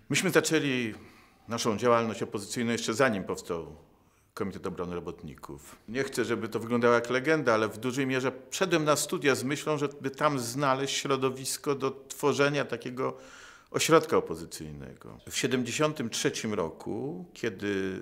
Myśmy zaczęli naszą działalność opozycyjną jeszcze zanim powstał Komitet Obrony Robotników. Nie chcę, żeby to wyglądało jak legenda, ale w dużej mierze wszedłem na studia z myślą, żeby tam znaleźć środowisko do tworzenia takiego ośrodka opozycyjnego. W 1973 roku, kiedy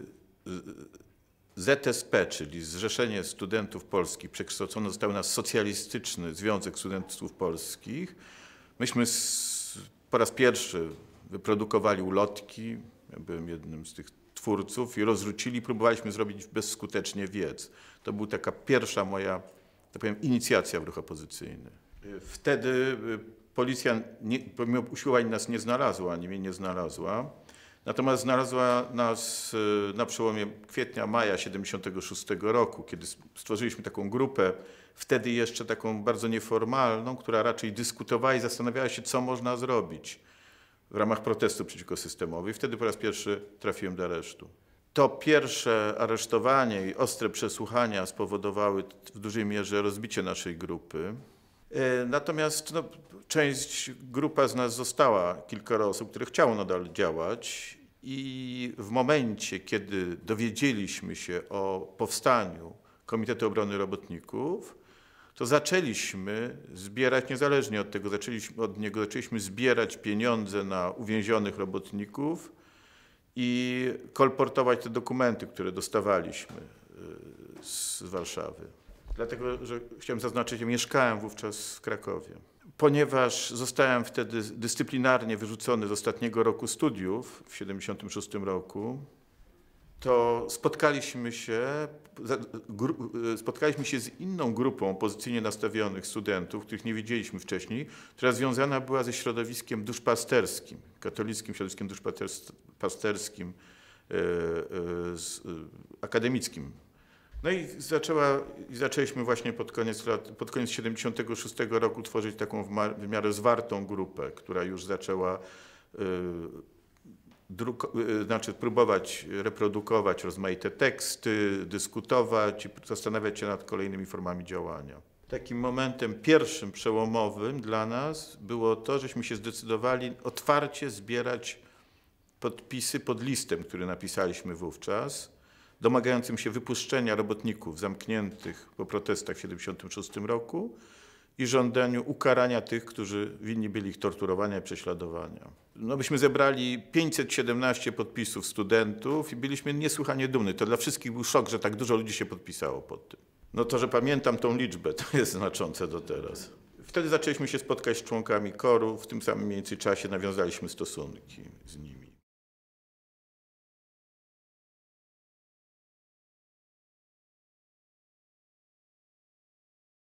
ZSP, czyli Zrzeszenie Studentów Polskich, przekształcone zostało na Socjalistyczny Związek Studentów Polskich, myśmy po raz pierwszy wyprodukowali ulotki, ja byłem jednym z tych twórców i rozrzucili, próbowaliśmy zrobić bezskutecznie wiec. To była taka pierwsza moja, tak powiem, inicjacja w ruch opozycyjny. Wtedy policja pomimo usiłowań nas nie znalazła, ani mnie nie znalazła. Natomiast znalazła nas na przełomie kwietnia-maja 1976 roku, kiedy stworzyliśmy taką grupę, wtedy jeszcze taką bardzo nieformalną, która raczej dyskutowała i zastanawiała się, co można zrobić w ramach protestu przeciwko systemowi. Wtedy po raz pierwszy trafiłem do aresztu. To pierwsze aresztowanie i ostre przesłuchania spowodowały w dużej mierze rozbicie naszej grupy. Natomiast grupa z nas została, kilkoro osób, które chciało nadal działać i w momencie, kiedy dowiedzieliśmy się o powstaniu Komitetu Obrony Robotników, to zaczęliśmy zbierać, niezależnie od tego, zaczęliśmy zbierać pieniądze na uwięzionych robotników i kolportować te dokumenty, które dostawaliśmy z Warszawy. Dlatego, że chciałem zaznaczyć, że mieszkałem wówczas w Krakowie. Ponieważ zostałem wtedy dyscyplinarnie wyrzucony z ostatniego roku studiów w 1976 roku, to spotkaliśmy się z inną grupą opozycyjnie nastawionych studentów, których nie wiedzieliśmy wcześniej, która związana była ze środowiskiem duszpasterskim, katolickim środowiskiem duszpasterskim, akademickim. No i zaczęliśmy właśnie pod koniec 1976 roku tworzyć taką w miarę zwartą grupę, która już zaczęła próbować reprodukować rozmaite teksty, dyskutować i zastanawiać się nad kolejnymi formami działania. Takim momentem pierwszym, przełomowym dla nas było to, żeśmy się zdecydowali otwarcie zbierać podpisy pod listem, który napisaliśmy wówczas, domagającym się wypuszczenia robotników zamkniętych po protestach w 1976 roku i żądaniu ukarania tych, którzy winni byli ich torturowania i prześladowania. Myśmy zebrali 517 podpisów studentów i byliśmy niesłychanie dumni. To dla wszystkich był szok, że tak dużo ludzi się podpisało pod tym. To, że pamiętam tą liczbę, to jest znaczące do teraz. Wtedy zaczęliśmy się spotkać z członkami KOR-u, w tym samym mniej więcej czasie nawiązaliśmy stosunki z nimi.